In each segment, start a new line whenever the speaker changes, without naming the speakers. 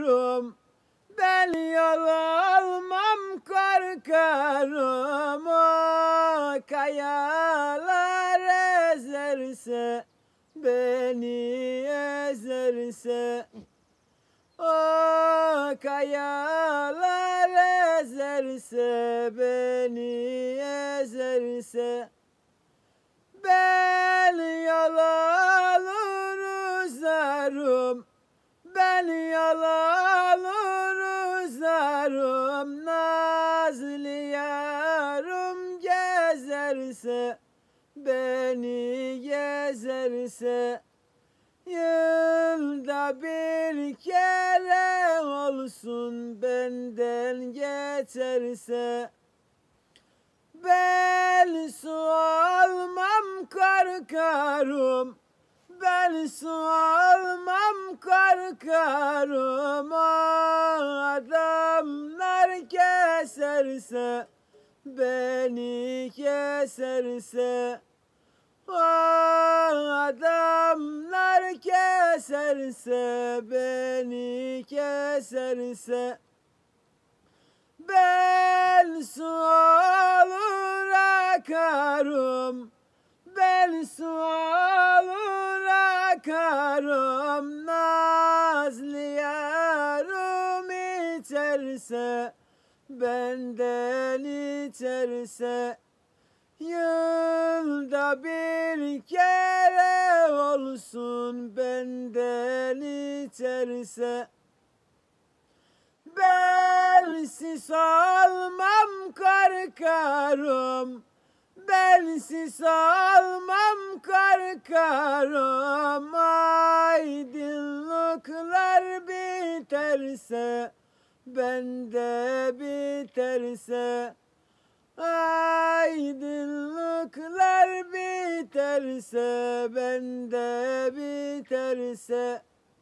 korkarım, ben yol almam korkarım. O kayalar ezerse, beni ezerse. O kayalar ezerse, beni ezerse. Ben yol alır uzarım, ben yol alır uzarım. Nazlı yarım gezerse, beni gezerse. Yılda bir kere olsun benden geçerse. Ben su almam korkarım, ben su almam korkarım. O adamlar keserse, beni keserse. O adamlar keserse, beni keserse. Ben su olur akarım, ben su olur akarım. Nazlı yarım içerse, benden içerse. Yılda bir kere olsun benden içerse. Bensiz almam korkarım, bensiz almam korkarım. Aydınlıklar biterse, bende biterse. Aydınlıklar biterse, bende biterse.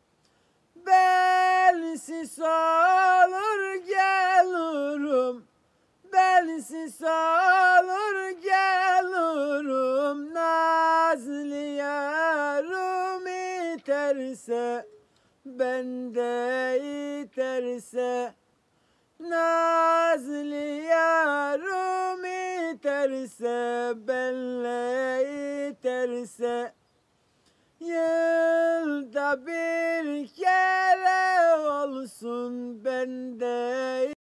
Bensiz olur gelirim, bensiz olur gelirim. Nazlı yarım iterse, bende iterse. Nazlı yarım iterse, benle iterse. Yılda bir kere olsun bende